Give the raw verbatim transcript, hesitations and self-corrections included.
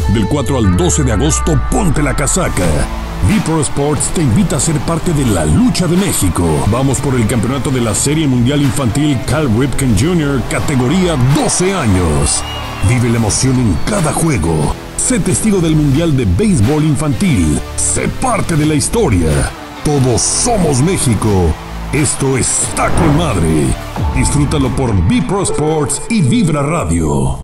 Del cuatro al doce de agosto, ponte la casaca. V-Pro Sports te invita a ser parte de la lucha de México. Vamos por el campeonato de la Serie Mundial Infantil Cal Ripken junior, categoría doce años. Vive la emoción en cada juego. Sé testigo del Mundial de Béisbol Infantil. Sé parte de la historia. Todos somos México. Esto está con madre. Disfrútalo por V-Pro Sports y Vibra Radio.